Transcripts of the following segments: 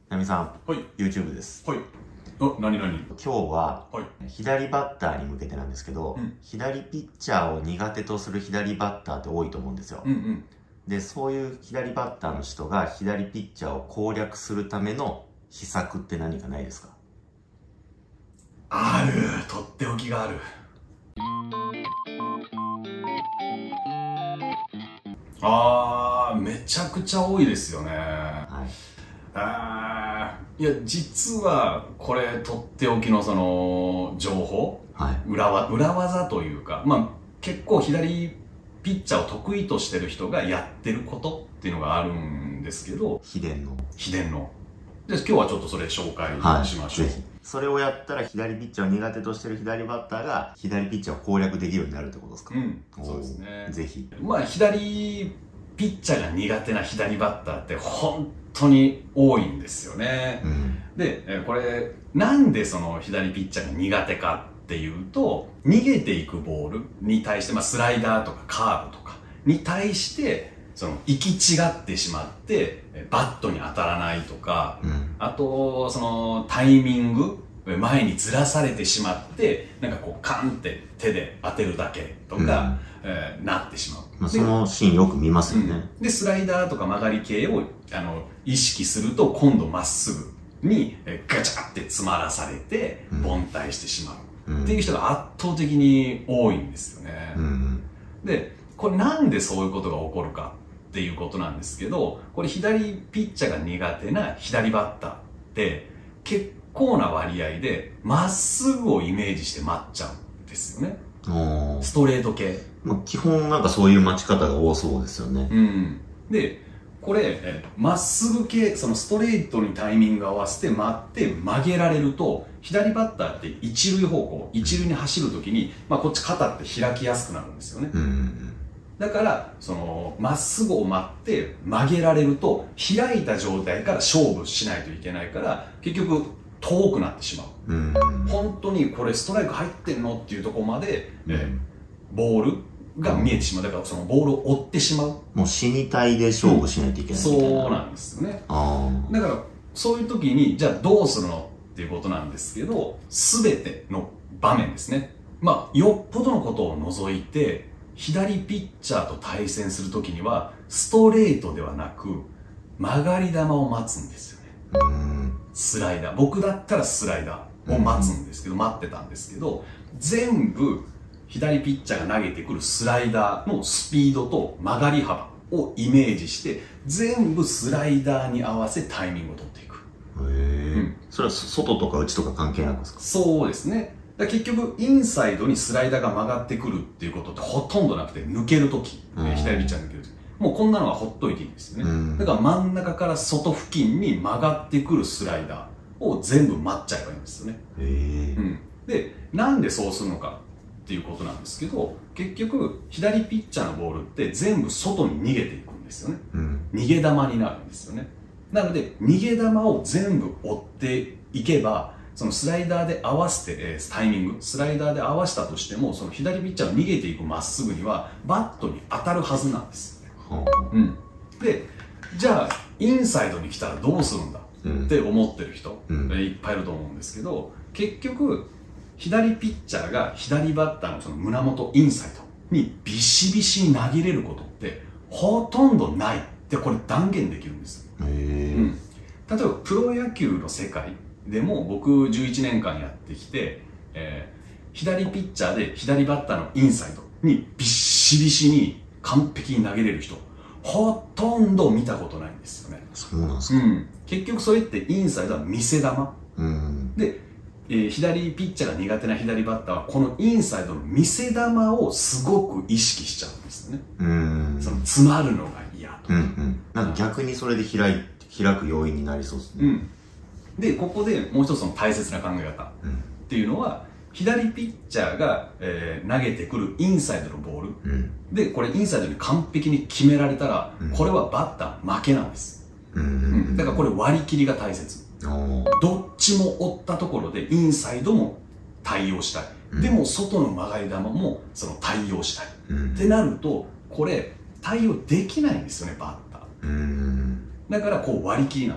ナミさん、 はい。 YouTube です。 はい。あ、何今日は、 はい。 左バッターに向けてなんですけど、左ピッチャーを苦手とする左バッターって多いと思うんですよ。で、そういう左バッターの人が左ピッチャーを攻略するための秘策って何かないですか？ ある。とっておきがある。めちゃくちゃ多いですよね。はい。いや、実は、これ、とっておきのその、情報、はい、裏技というか、結構左ピッチャーを得意としてる人がやってることっていうのがあるんですけど、秘伝の。で、今日はちょっとそれ紹介しましょう。 ぜひ。それをやったら左ピッチャーを苦手としてる左バッターが左ピッチャーを攻略できるようになるってことですか？ そうですね。 ぜひ。 左ピッチャーが苦手な左バッターって本当に多いんですよね。で、これ、なんでその左ピッチャーが苦手かっていうと、逃げていくボールに対して、スライダーとかカーブとかに対して、行き違ってしまって、バットに当たらないとか、あと、タイミング、前にずらされてしまって、カンって手で当てるだけとか、なってしまう。 そのシーンよく見ますよね。 で、スライダーとか曲がり系を、意識すると、今度まっすぐに、ガチャって詰まらされて、凡退してしまう。っていう人が圧倒的に多いんですよね。で、これなんでそういうことが起こるかっていうことなんですけど、これ左ピッチャーが苦手な左バッターって、結構な割合で、まっすぐをイメージして待っちゃうんですよね。ストレート系。 基本そういう待ち方が多そうですよね。 で、これ、まっすぐ系、そのストレートにタイミングを合わせて待って曲げられると、左バッターって一塁方向、一塁に走るときに、こっち肩って開きやすくなるんですよね。だから、まっすぐを待って曲げられると、開いた状態から勝負しないといけないから、結局、遠くなってしまう。本当にこれストライク入ってんのっていうところまで、ボールが見えてしまう。だからそのボールを追ってしまう。 もう死に体で勝負しないといけない。 そうなんですよね。だから、そういう時に、じゃあどうするのっていうことなんですけど、すべての場面ですね。よっぽどのことを除いて、左ピッチャーと対戦するときには、ストレートではなく、曲がり球を待つんですよね。スライダー。僕だったらスライダーを待つんですけど、待ってたんですけど、全部、左ピッチャーが投げてくるスライダーのスピードと曲がり幅をイメージして、全部スライダーに合わせタイミングを取っていく。 それは外とか内とか関係ないんですか？ そうですね。結局、インサイドにスライダーが曲がってくるっていうことってほとんどなくて、抜けるとき、左ピッチャー抜けるとき。もうこんなのはほっといていいんですよね。だから真ん中から外付近に曲がってくるスライダーを全部待っちゃえばいいんですよね。で、なんでそうするのかっていうことなんですけど、結局、左ピッチャーのボールって全部外に逃げていくんですよね。逃げ球になるんですよね。なので、逃げ球を全部追っていけば、そのスライダーで合わせて、タイミング、スライダーで合わせたとしても、その左ピッチャーが逃げていくまっすぐには、バットに当たるはずなんです。で、じゃあ、インサイドに来たらどうするんだって思ってる人、いっぱいいると思うんですけど、結局、左ピッチャーが左バッターのその胸元インサイドにビシビシに投げれることってほとんどないってこれ断言できるんです。例えばプロ野球の世界でも僕11年間やってきて、左ピッチャーで左バッターのインサイドにビシビシに完璧に投げれる人ほとんど見たことないんですよね。 そうなんですか？ 結局それってインサイドは見せ玉で、左ピッチャーが苦手な左バッターはこのインサイドの見せ玉をすごく意識しちゃうんですよね。その詰まるのが嫌とか。 逆にそれで開く要因になりそうですね。 で、ここでもう一つの大切な考え方っていうのは、左ピッチャーが、投げてくるインサイドのボール、で、これインサイドに完璧に決められたら、これはバッター負けなんです。だからこれ割り切りが大切。どっちも追ったところでインサイドも対応したい。でも外の曲がり球もその対応したい。ってなると、これ対応できないんですよね、バッター。だからこう割り切りなんですよ。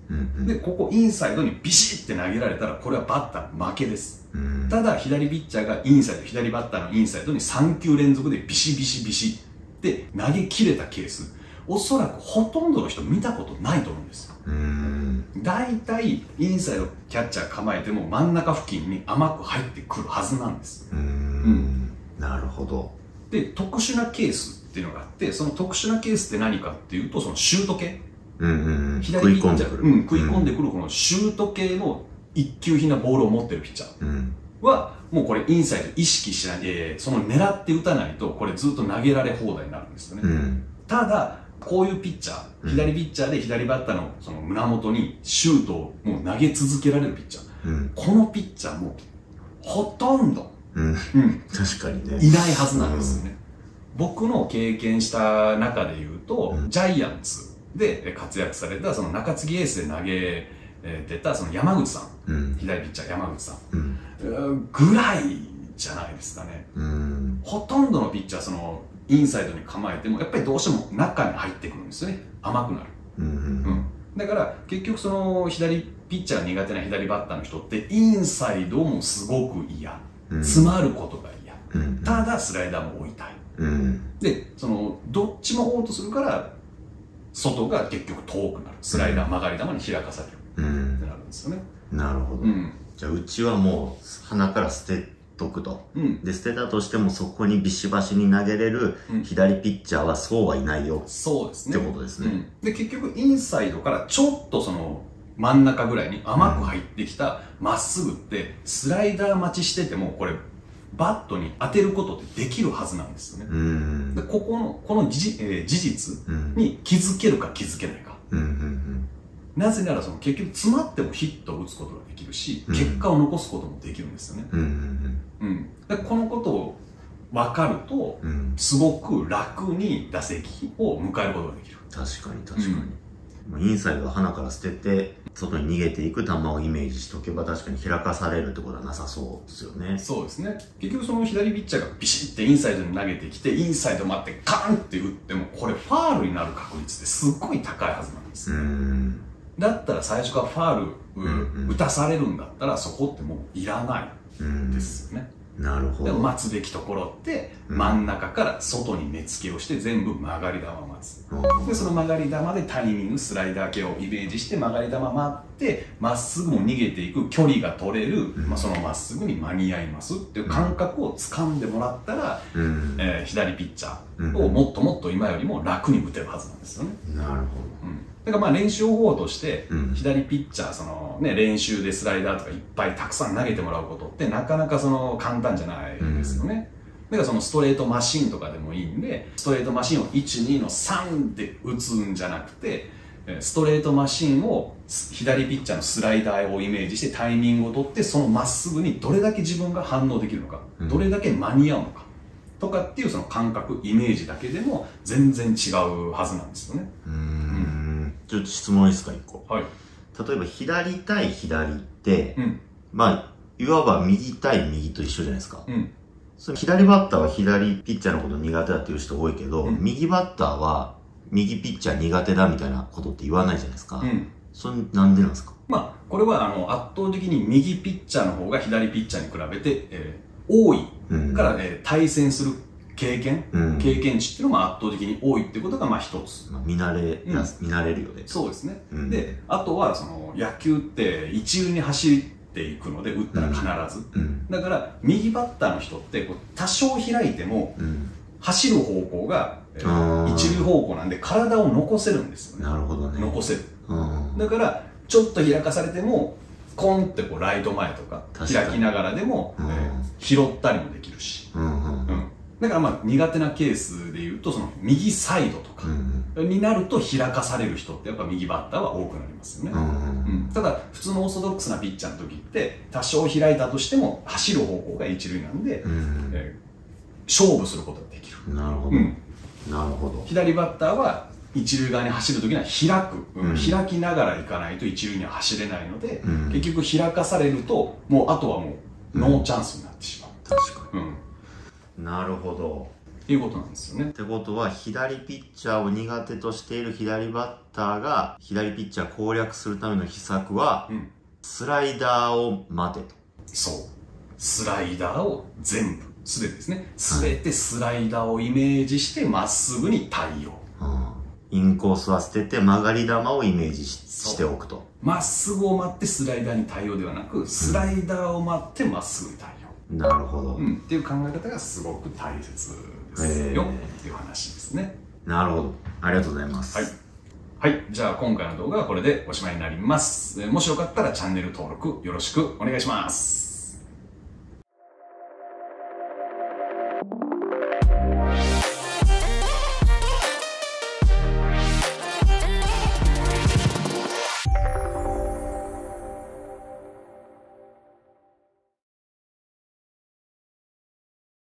で、ここインサイドにビシッて投げられたら、これはバッター負けです。ただ、左ピッチャーがインサイド、左バッターのインサイドに3球連続でビシビシビシって投げ切れたケース、おそらくほとんどの人見たことないと思うんですよ。大体、インサイドキャッチャー構えても真ん中付近に甘く入ってくるはずなんです。 なるほど。 で、特殊なケースっていうのがあって、その特殊なケースって何かっていうと、そのシュート系。左ピッチャー、食い込んでくるこのシュート系の一級品なボールを持ってるピッチャーは、もうこれインサイド意識しないで、その狙って打たないと、これずっと投げられ放題になるんですよね。ただ、こういうピッチャー、左ピッチャーで左バッターのその胸元にシュートをもう投げ続けられるピッチャー。このピッチャーもほとんど、 確かにね。 いないはずなんですよね。僕の経験した中で言うと、ジャイアンツで活躍されたその中継ぎエースで投げてたその山口さん、左ピッチャー山口さん、ぐらいじゃないですかね。ほとんどのピッチャー、そのインサイドに構えても、やっぱりどうしても中に入ってくるんですよね。甘くなる。だから結局その左ピッチャーが苦手な左バッターの人ってインサイドもすごく嫌。詰まることが嫌。ただスライダーも追いたい。で、そのどっちも追おうとするから、外が結局遠くなる。スライダー曲がり球に開かされる。ってなるんですよね。 なるほど。じゃあうちはもう鼻から捨てとくと。で、捨てたとしてもそこにビシバシに投げれる左ピッチャーはそうはいないよ。 そうですね。 ってことですね。 で、結局インサイドからちょっとその真ん中ぐらいに甘く入ってきたまっすぐってスライダー待ちしててもこれバットに当てることってできるはずなんですよね。で、この事実に気づけるか気づけないか。なぜならその結局詰まってもヒットを打つことができるし、結果を残すこともできるんですよね。で、このことを分かると、すごく楽に打席を迎えることができる。 確かに確かに。インサイドは鼻から捨てて、外に逃げていく球をイメージしとけば確かに開かされるってことはなさそうですよね。 そうですね。結局その左ピッチャーがビシッてインサイドに投げてきて、インサイド待ってカーンって打っても、これファールになる確率ってすっごい高いはずなんですよ。だったら最初からファール打たされるんだったらそこってもういらないですよね。 なるほど。 でも待つべきところって真ん中から外に目付けをして全部曲がり球を待つ。で、その曲がり球でタイミング、スライダー系をイメージして曲がり球待ってまっすぐも逃げていく距離が取れる、そのまっすぐに間に合いますっていう感覚を掴んでもらったら、左ピッチャーをもっともっと今よりも楽に打てるはずなんですよね。 なるほど。 だからまあ練習方法として、左ピッチャー、そのね、練習でスライダーとかいっぱいたくさん投げてもらうことってなかなかその簡単じゃないですよね。だからそのストレートマシンとかでもいいんで、ストレートマシンを1、2の3で打つんじゃなくて、ストレートマシンを左ピッチャーのスライダーをイメージしてタイミングを取って、そのまっすぐにどれだけ自分が反応できるのか、どれだけ間に合うのか、とかっていうその感覚、イメージだけでも全然違うはずなんですよね。 ちょっと質問いいですか、一個。 はい。 例えば左対左って、まあ、いわば右対右と一緒じゃないですか。それ左バッターは左ピッチャーのこと苦手だっていう人多いけど、右バッターは右ピッチャー苦手だみたいなことって言わないじゃないですか。それなんでなんですか？ まあ、これは圧倒的に右ピッチャーの方が左ピッチャーに比べて、多いから、対戦する経験値っていうのも圧倒的に多いってことがまあ一つ。 見慣れるよね。 そうですね。で、あとはその野球って一塁に走っていくので、打ったら必ず。だから、右バッターの人ってこう多少開いても、走る方向が一塁方向なんで体を残せるんですよね。 なるほどね。 残せる。だから、ちょっと開かされても、コンってこうライト前とか開きながらでも拾ったりもできるし。だからまあ苦手なケースで言うと、その右サイドとかになると開かされる人ってやっぱ右バッターは多くなりますよね。ただ普通のオーソドックスなピッチャーの時って多少開いたとしても走る方向が一塁なんで、勝負することができる。 なるほど。なるほど。 左バッターは一塁側に走る時には開きながら行かないと一塁には走れないので、結局開かされるともうあとはもうノーチャンスになってしまう。 確かに。なるほど。 っていうことなんですよね。 ってことは、左ピッチャーを苦手としている左バッターが、左ピッチャー攻略するための秘策は、スライダーを待てと。 そう。スライダーを全部、すべてですね。すべてスライダーをイメージしてまっすぐに対応。 インコースは捨てて曲がり球をイメージしておくと。 まっすぐを待ってスライダーに対応ではなく、スライダーを待ってまっすぐに対応。 なるほど。 っていう考え方がすごく大切ですよっていう話ですね。 なるほど。ありがとうございます。 はい。はい。じゃあ今回の動画はこれでおしまいになります。もしよかったらチャンネル登録よろしくお願いします。